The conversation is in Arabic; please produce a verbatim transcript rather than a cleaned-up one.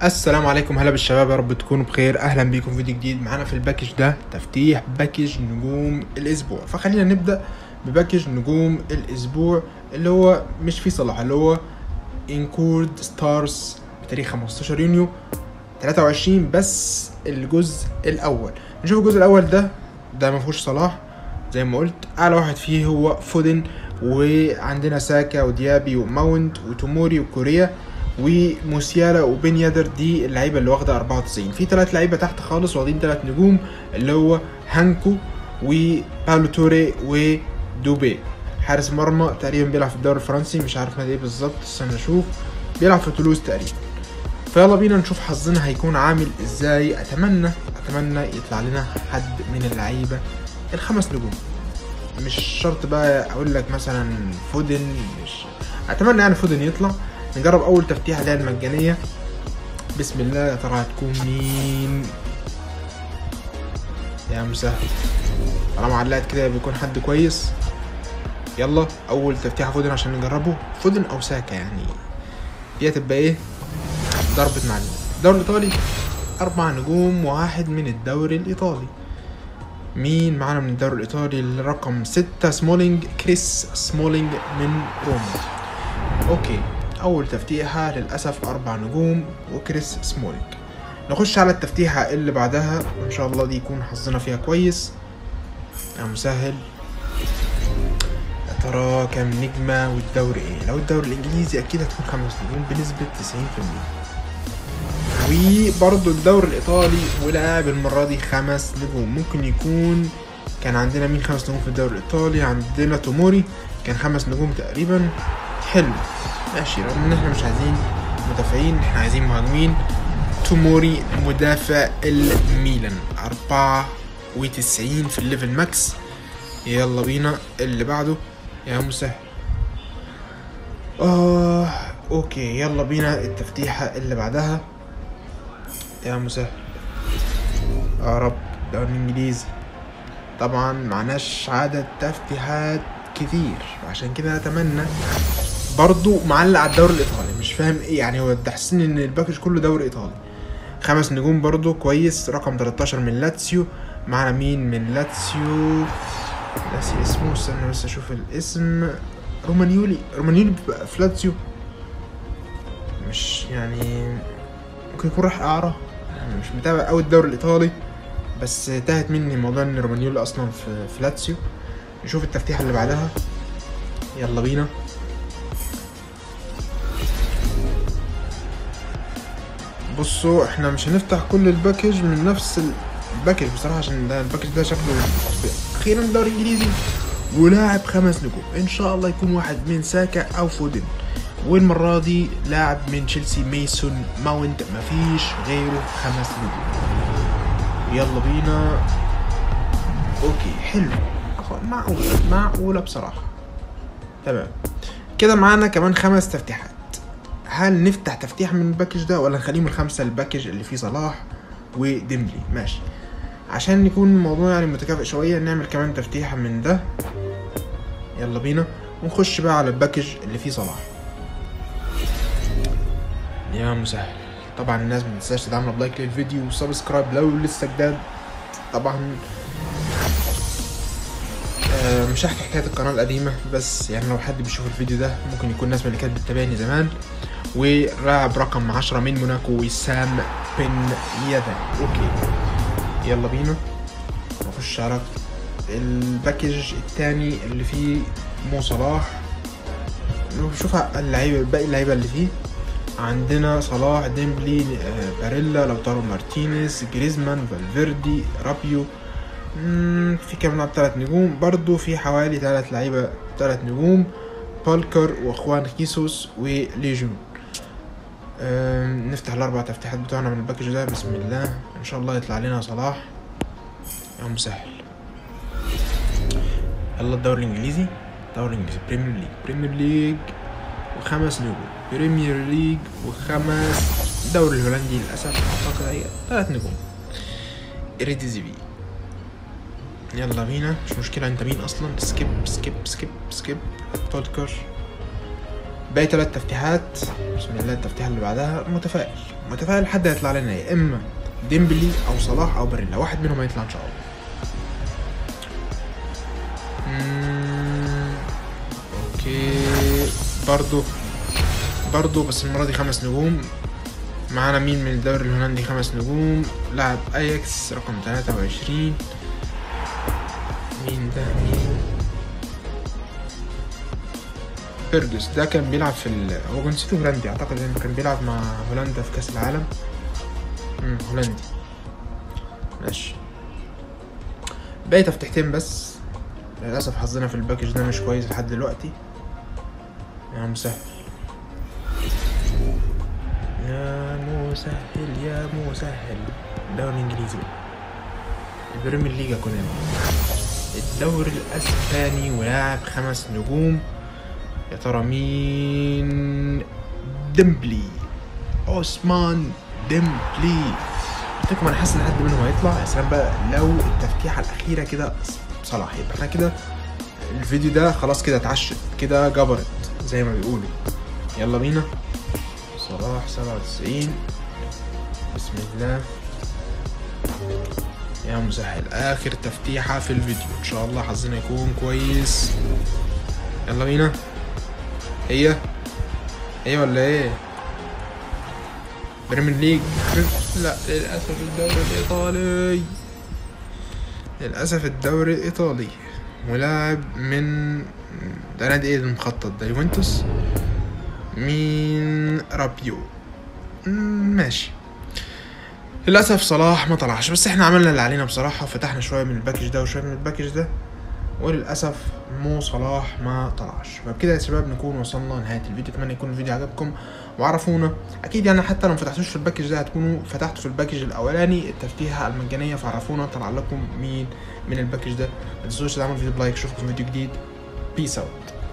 السلام عليكم، هلا بالشباب، يا رب تكونوا بخير. اهلا بيكم في فيديو جديد. معانا في الباكج ده تفتيح باكج نجوم الاسبوع، فخلينا نبدا بباكج نجوم الاسبوع اللي هو مش فيه صلاح، اللي هو انكورد ستارز بتاريخ خمستاشر يونيو تلاتة وعشرين. بس الجزء الاول، نشوف الجزء الاول ده ده ما فيهوش صلاح زي ما قلت. اعلى واحد فيه هو فودن، وعندنا ساكا وديابي وماونت وتوموري وكوريا وموسيالا وبن يادر. دي اللعيبه اللي واخده أربعة وتسعين. في ثلاث لعيبه تحت خالص واخدين ثلاث نجوم، اللي هو هانكو وبالو توري ودوبي. حارس مرمى تقريبا بيلعب في الدوري الفرنسي، مش عارف نادي ايه بالظبط، استنى اشوف. بيلعب في تولوز تقريبا. فيلا بينا نشوف حظنا هيكون عامل ازاي. اتمنى اتمنى يطلع لنا حد من اللعيبه الخمس نجوم. مش شرط بقى اقول لك مثلا فودن، مش اتمنى يعني فودن يطلع. نجرب اول تفتيحه اللي هي المجانيه. بسم الله، يا ترى هتكون مين؟ يا مسهل، طالما علقت كده بيكون حد كويس. يلا اول تفتيحه فودن عشان نجربه. فودن او ساكا يعني، دي هتبقى ايه؟ ضربة معلم. الدوري الايطالي اربع نجوم وواحد من الدوري الايطالي. مين معانا من الدوري الايطالي؟ الرقم ستة سمولينج، كريس سمولينج من روما. اوكي، اول تفتيحه للاسف اربع نجوم وكريس سمولينج. نخش على التفتيحه اللي بعدها، ان شاء الله دي يكون حظنا فيها كويس. يا مسهل، يا ترى كام نجمه والدوري ايه؟ لو الدوري الانجليزي اكيد هتكون خمس نجوم بنسبه تسعين في المية، وبرضه الدوري الايطالي ولاعب المره دي خمس نجوم. ممكن يكون كان عندنا مين خمس نجوم في الدوري الايطالي؟ عندنا توموري كان خمس نجوم تقريبا. حلو ماشي، رغم ان احنا مش عايزين مدافعين، احنا عايزين مهاجمين. توموري مدافع الميلان أربعة وتسعين في الليفل ماكس. يلا بينا اللي بعده يا مسهل. اه اوكي، يلا بينا التفتيحة اللي بعدها يا مسهل. يا رب دوري انجليزي. طبعا معناش عدد تفتيحات كتير، وعشان كده اتمنى. برضو معلق على الدوري الايطالي، مش فاهم ايه يعني، هو ده حسين ان الباكج كله دوري ايطالي. خمس نجوم برضو كويس. رقم تلتاشر من لاتسيو. معنا مين من لاتسيو؟ ناسي اسمه، استنى بس اشوف الاسم. رومانيولي. رومانيولي في لاتسيو، مش يعني ممكن يكون راح اعاره. يعني مش متابع اوي الدوري الايطالي، بس تاهت مني موضوع ان رومانيولي اصلا في, في لاتسيو. نشوف التفتيحه اللي بعدها. يلا بينا. بصوا، احنا مش هنفتح كل الباكج من نفس الباكج بصراحه، عشان ده الباكج ده شكله اخيرا دوري انجليزي ولاعب خمس نجوم. ان شاء الله يكون واحد من ساكا او فودن، والمره دي لاعب من تشيلسي ميسون ماونت، مفيش غيره خمس نجوم. يلا بينا. اوكي حلو، معقوله معقوله بصراحه. تمام كده، معانا كمان خمس تفتيحات. هل نفتح تفتيح من الباكج ده ولا نخليهم الخمسة الباكج اللي فيه صلاح وديمبلي؟ ماشي، عشان يكون الموضوع يعني متكافئ شوية نعمل كمان تفتيحة من ده. يلا بينا ونخش بقى على الباكج اللي فيه صلاح. يا مسهل، طبعا الناس متنساش تدعمنا بلايك للفيديو وسبسكرايب لو لسه جداد. طبعا آه مش هحكي حكاية القناة القديمة، بس يعني لو حد بيشوف الفيديو ده ممكن يكون ناس من اللي كانت بتتابعني زمان. ولاعب رقم عشرة من موناكو وسام بن يادر. اوكي يلا بينا نخش على الباكج التاني اللي فيه مو صلاح. نشوف اللعيبه باقي اللعيبه اللي فيه. عندنا صلاح، ديمبلي، باريلا، لوتارو مارتينيز، جريزمان، فالفيردي، رابيو. في كام لاعب تلات نجوم برضو. في حوالي تلات لعيبه تلات نجوم، بالكر واخوان خيسوس وليجون. نفتح الاربع تفتيحات بتوعنا من الباكج ده. بسم الله، ان شاء الله يطلع لنا صلاح. يا مسهل. يلا الدوري الانجليزي. الدوري الانجليزي بريمير ليج. بريمير ليج وخمس نجوم. بريمير ليج وخمس. الدوري الهولندي للاسف اعتقد هي ثلاث نجوم. اريديزيفي. يلا بينا، مش مشكله انت مين اصلا. سكيب سكيب سكيب سكيب. بالكر، باقي تلات تفتيحات. بسم الله. التفتيحة اللي بعدها متفائل متفائل حد هيطلع لنا يا اما ديمبلي او صلاح او باريلا، واحد منهم هيطلع ان شاء الله. مم. اوكي برضو برضو بس المرة دي خمس نجوم. معانا مين من الدوري الهولندي؟ خمس نجوم. لاعب اياكس رقم تلاتة وعشرين. مين ده؟ مين؟ فيرجس. ده كان بيلعب في ال... هو جنسيته هولندي اعتقد، انه كان بيلعب مع هولندا في كاس العالم. امم هولندي. ماشي. باقي تفتيحتين بس. للاسف حظنا في الباكج ده مش كويس لحد دلوقتي. يا مسهل يا مسهل يا مسهل. الدوري الانجليزي، البريمير ليج كمان، الدوري الاسباني، ولاعب خمس نجوم. يا ترى مين؟ ديمبلي. عثمان ديمبلي. قلت لكم انا حاسس ان حد منهم هيطلع. يا سلام بقى لو التفتيحه الاخيره كده صلاح، يبقى احنا كده الفيديو ده خلاص كده اتعشت كده جبرت زي ما بيقولوا. يلا بينا. صلاح سبعة وتسعين. بسم الله يا مسهل. اخر تفتيحه في الفيديو ان شاء الله حظنا يكون كويس. يلا بينا. هي هي ولا ايه؟ بريمير ليج؟ لا للاسف الدوري الايطالي. للاسف الدوري الايطالي. ولاعب من ده نادي ايه المخطط ده؟ يوفنتوس. مين؟ رابيو. ماشي. للاسف صلاح ما طلعش، بس احنا عملنا اللي علينا بصراحه، فتحنا شويه من الباكج ده وشويه من الباكج ده، وللاسف مو صلاح ما طلعش. فبكده يا شباب نكون وصلنا لنهايه الفيديو. اتمنى يكون الفيديو عجبكم وعرفونا اكيد يعني، حتى لو ما فتحتوش في الباكج ده هتكونوا فتحتوا في الباكج الاولاني التفتيحه المجانيه، فعرفونا طلع لكم مين من الباكج ده. ما تنسوش تعملوا فيديو بلايك. اشوفكم في فيديو جديد. بيس اوت.